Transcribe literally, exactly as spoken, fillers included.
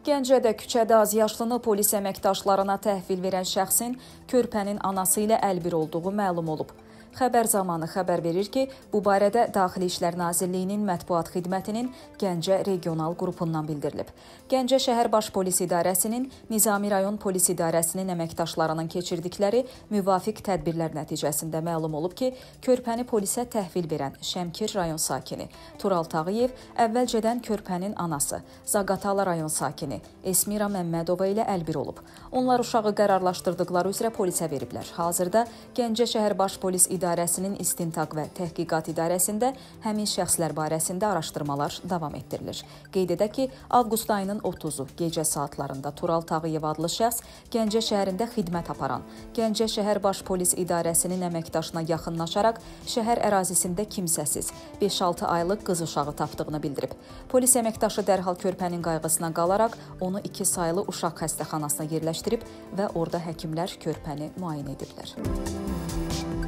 Gəncədə küçədə azyaşlını polis əməkdaşlarına təhvil verən şəxsin körpənin anası ilə əlbir olduğu məlum olub. Xəbər zamanı xəbər verir ki, bu barədə Daxili İşlər Nazirliyinin Mətbuat Xidmətinin Gəncə regional qrupundan bildirilib. Gəncə şəhər baş polis idarəsinin, Nizami rayon polis idarəsinin əməkdaşlarının keçirdikləri müvafiq tədbirlər nəticəsində məlum olub ki, körpəni polisə təhvil verən Şəmkir rayon sakini Tural Tağıyev əvvəlcədən körpənin anası Zaqatala rayon sakini Esmira Məmmədova ilə əlbir olub. Onlar uşağı qərarlaşdırdıqları üzrə polisə veriblər. Hazırda Gəncə şəhər baş polis idarəsinin istintaq və təhqiqat idarəsində həmin şəxslər barəsində araşdırmalar davam etdirilir. Qeyd edək ki, avqust ayının ottuzu gecə saatlarında Tural Tağıyev adlı şəxs Gəncə şəhərində xidmət aparan Gəncə şəhər baş polis idarəsinin əməkdaşına yaxınlaşaraq şəhər ərazisində kimsəsiz beş altı aylıq qız uşağı tapdığını bildirib. Polis əməkdaşı dərhal körpənin qayğısına qalaraq onu iki saylı uşaq xəstəxanasına yerləşdirib və orada həkimlər körpəni müayinə ediblər.